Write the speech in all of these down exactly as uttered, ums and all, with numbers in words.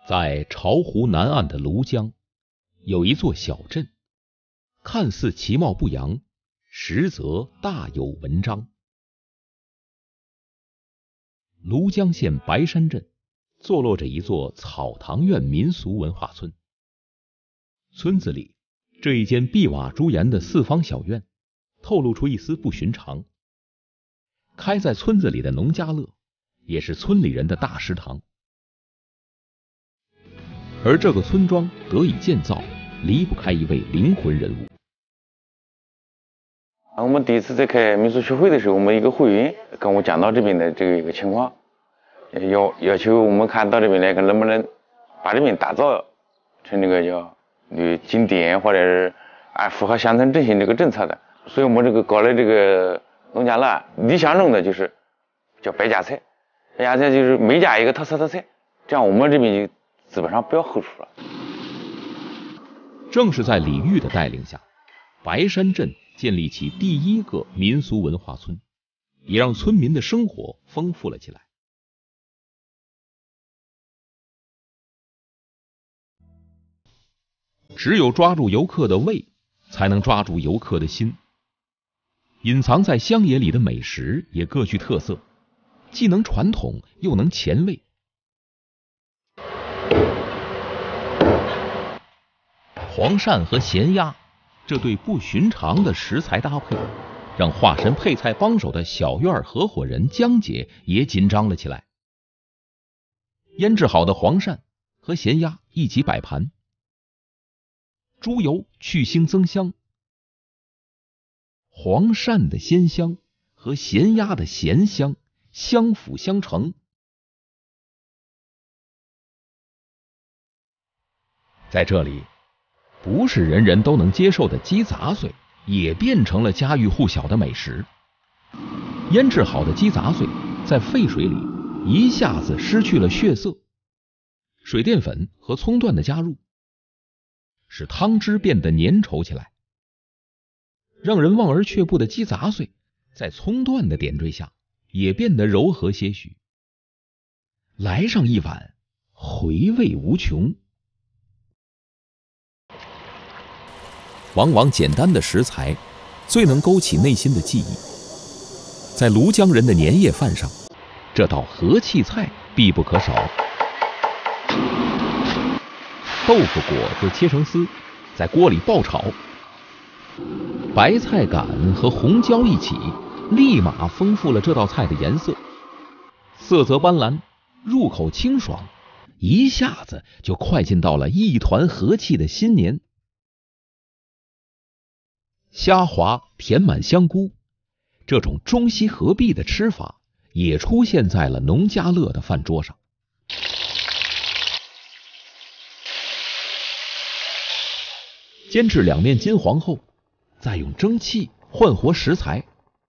在巢湖南岸的庐江，有一座小镇，看似其貌不扬，实则大有文章。庐江县白山镇坐落着一座草堂院民俗文化村。村子里这一间碧瓦朱檐的四方小院，透露出一丝不寻常。开在村子里的农家乐，也是村里人的大食堂。而这个村庄得以建造，离不开一位灵魂人物。 我们第一次在开民俗学会的时候，我们一个会员跟我讲到这边的这个一个情况，要要求我们看到这边来，能不能把这边打造成那个叫呃景点，或者是按符合乡村振兴这个政策的。所以我们这个搞了这个农家乐，理想中的就是叫百家菜，百家菜就是每家一个特色的菜，这样我们这边就基本上不要后厨了。 正是在李煜的带领下，白山镇建立起第一个民俗文化村，也让村民的生活丰富了起来。只有抓住游客的胃，才能抓住游客的心。隐藏在乡野里的美食也各具特色，既能传统又能前卫。黄鳝和咸鸭这对不寻常的食材搭配，让化身配菜帮手的小院合伙人江姐也紧张了起来。腌制好的黄鳝和咸鸭一起摆盘，猪油去腥增香，黄鳝的鲜香和咸鸭的咸香相辅相成。在这里，不是人人都能接受的鸡杂碎也变成了家喻户晓的美食。腌制好的鸡杂碎在沸水里一下子失去了血色，水淀粉和葱段的加入使汤汁变得粘稠起来。让人望而却步的鸡杂碎在葱段的点缀下也变得柔和些许。来上一碗，回味无穷。往往简单的食材最能勾起内心的记忆。在庐江人的年夜饭上，这道和气菜必不可少。豆腐果子切成丝，在锅里爆炒，白菜杆和红椒一起，立马丰富了这道菜的颜色，色泽斑斓，入口清爽，一下子就快进到了一团和气的新年。虾滑填满香菇，这种中西合璧的吃法也出现在了农家乐的饭桌上。煎至两面金黄后，再用蒸汽焕活食材，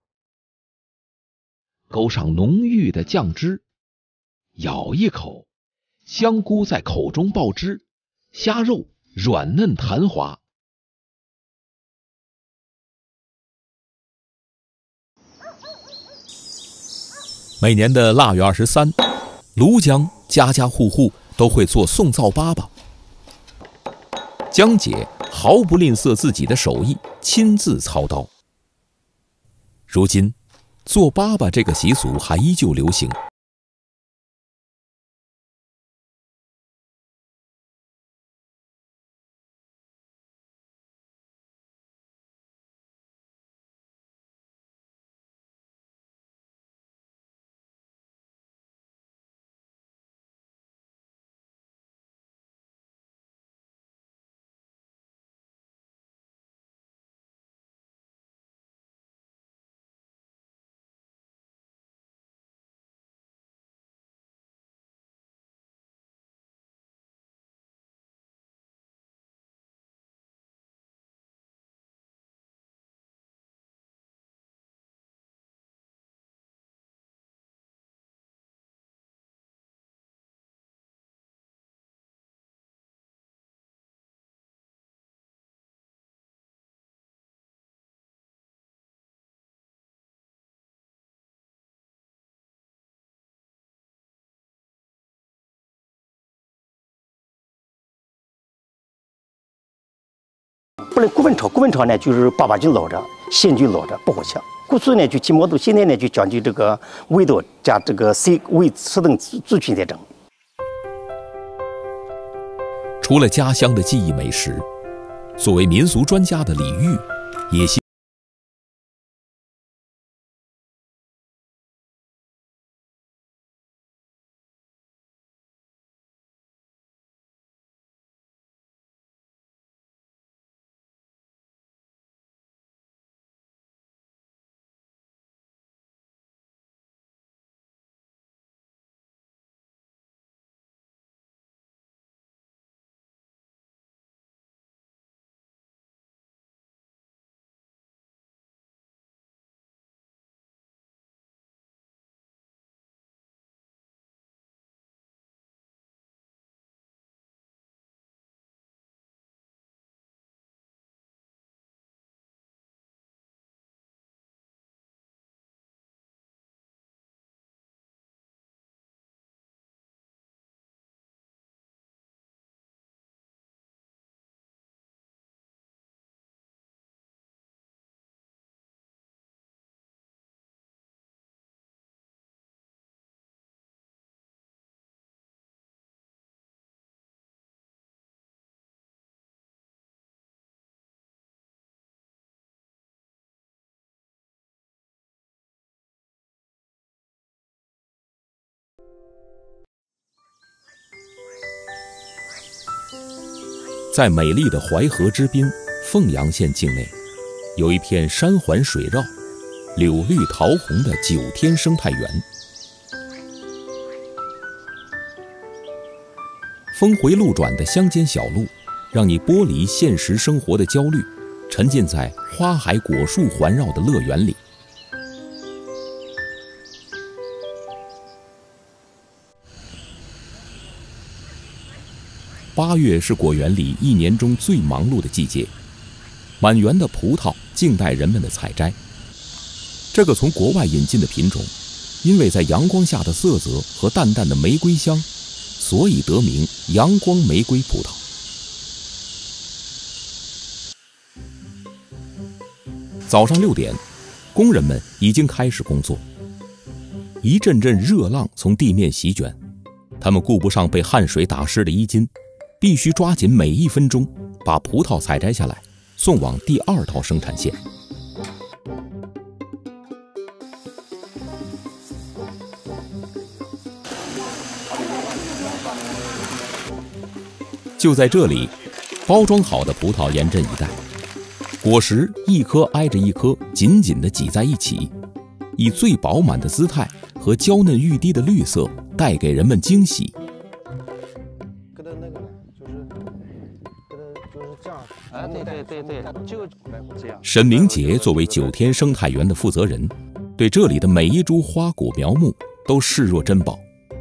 勾上浓郁的酱汁，咬一口，香菇在口中爆汁，虾肉软嫩弹滑。每年的腊月二十三，庐江家家户户都会做送灶粑粑。江姐毫不吝啬自己的手艺，亲自操刀。如今，做粑粑这个习俗还依旧流行。 不能国本朝，国本朝呢就是八八军老着，县军老着不好抢。过去呢就骑摩托，现在呢就讲究这个味道加这个谁为此等族群在争。 除了家乡的记忆美食，作为民俗专家的李煜也希。在美丽的淮河之滨凤阳县境内，有一片山环水绕、柳绿桃红的九天生态园。峰回路转的乡间小路，让你剥离现实生活的焦虑，沉浸在花海果树环绕的乐园里。八月是果园里一年中最忙碌的季节，满园的葡萄静待人们的采摘。这个从国外引进的品种，因为在阳光下的色泽和淡淡的玫瑰香，所以得名阳光玫瑰葡萄。早上六点，工人们已经开始工作，一阵阵热浪从地面席卷，他们顾不上被汗水打湿的衣襟，必须抓紧每一分钟，把葡萄采摘下来，送往第二道生产线。就在这里，包装好的葡萄严阵以待，果实一颗挨着一颗紧紧地挤在一起，以最饱满的姿态和娇嫩欲滴的绿色带给人们惊喜。 啊，对对对对，就这样。 沈明杰作为九天生态园的负责人，对这里的每一株花果苗木都视若珍宝。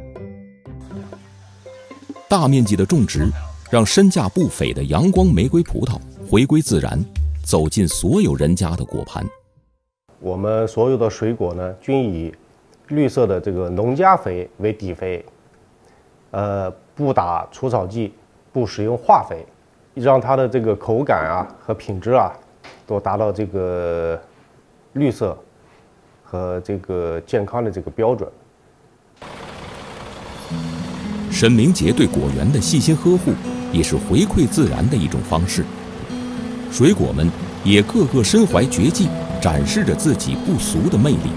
大面积的种植，让身价不菲的阳光玫瑰葡萄回归自然，走进所有人家的果盘。 我们所有的水果呢，均以绿色的这个农家肥为底肥，呃，不打除草剂，不使用化肥。让它的这个口感啊和品质啊，都达到这个绿色和这个健康的这个标准。 沈明杰对果园的细心呵护，也是回馈自然的一种方式。水果们也个个身怀绝技，展示着自己不俗的魅力。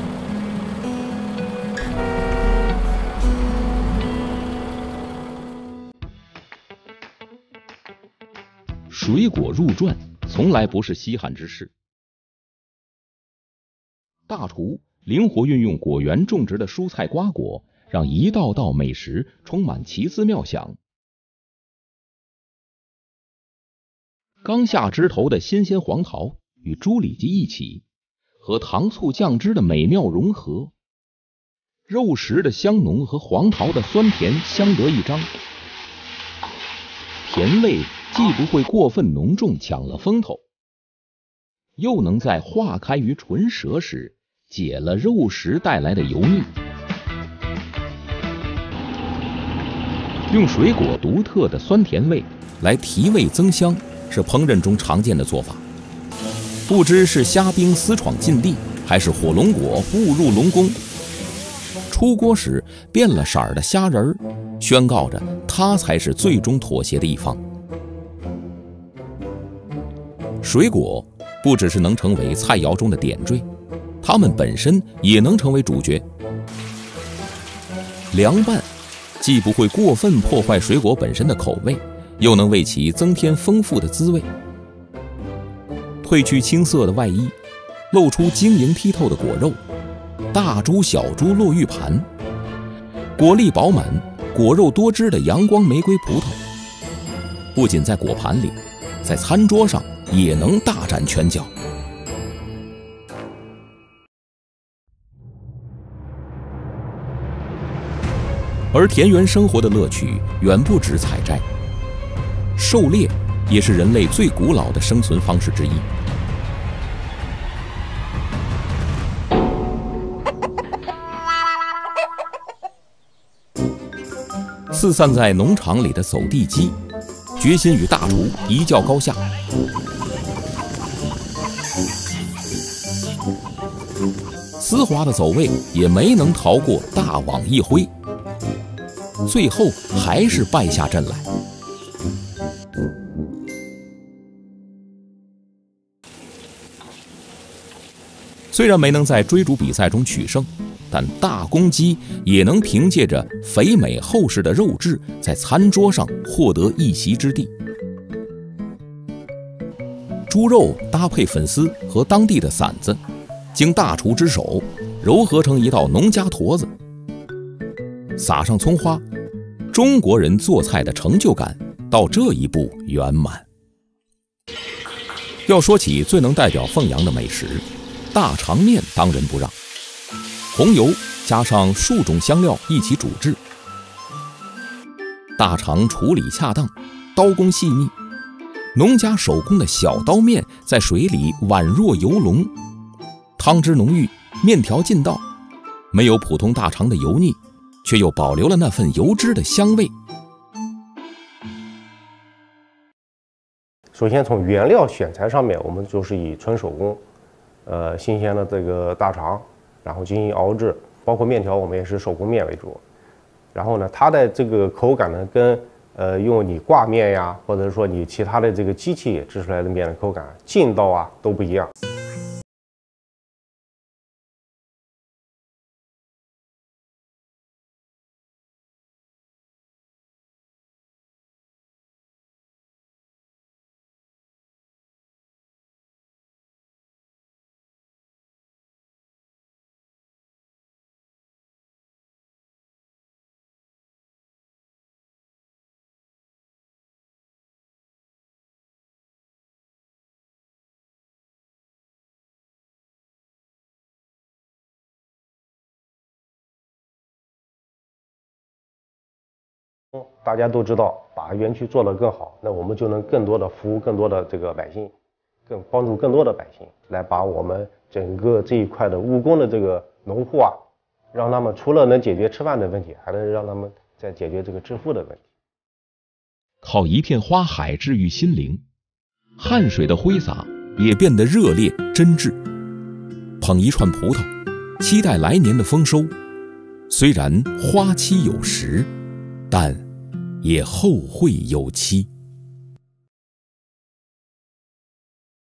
水果入传从来不是稀罕之事。大厨灵活运用果园种植的蔬菜瓜果，让一道道美食充满奇思妙想。刚下枝头的新鲜黄桃与猪里脊一起，和糖醋酱汁的美妙融合，肉食的香浓和黄桃的酸甜相得益彰，甜味既不会过分浓重抢了风头，又能在化开于唇舌时解了肉食带来的油腻。用水果独特的酸甜味来提味增香， 是烹饪中常见的做法。不知是虾兵私闯禁地，还是火龙果误入龙宫，出锅时变了色儿的虾仁儿，宣告着他才是最终妥协的一方。水果不只是能成为菜肴中的点缀，它们本身也能成为主角。凉拌既不会过分破坏水果本身的口味，又能为其增添丰富的滋味。褪去青色的外衣，露出晶莹剔透的果肉，大珠小珠落玉盘，果粒饱满，果肉多汁的阳光玫瑰葡萄，不仅在果盘里，在餐桌上也能大展拳脚。而田园生活的乐趣远不止采摘，狩猎也是人类最古老的生存方式之一。四散在农场里的走地鸡，决心与大厨一较高下。丝滑的走位也没能逃过大网一挥，最后还是败下阵来。虽然没能在追逐比赛中取胜，但大公鸡也能凭借着肥美厚实的肉质，在餐桌上获得一席之地。猪肉搭配粉丝和当地的馓子，经大厨之手糅合成一道农家坨子，撒上葱花，中国人做菜的成就感到这一步圆满。要说起最能代表凤阳的美食，大肠面当仁不让。红油加上数种香料一起煮制，大肠处理恰当，刀工细腻，农家手工的小刀面在水里宛若游龙，汤汁浓郁，面条劲道，没有普通大肠的油腻，却又保留了那份油脂的香味。 首先从原料选材上面，我们就是以纯手工，呃，新鲜的这个大肠，然后进行熬制，包括面条我们也是手工面为主。然后呢，它的这个口感呢，跟呃用你挂面呀，或者说你其他的这个机器制出来的面的口感、劲道啊都不一样。大家都知道，把园区做得更好，那我们就能更多的服务更多的这个百姓，更帮助更多的百姓，来把我们整个这一块的务工的这个农户啊，让他们除了能解决吃饭的问题，还能让他们再解决这个致富的问题。 靠一片花海治愈心灵，汗水的挥洒也变得热烈真挚。捧一串葡萄，期待来年的丰收。虽然花期有时，但也后会有期。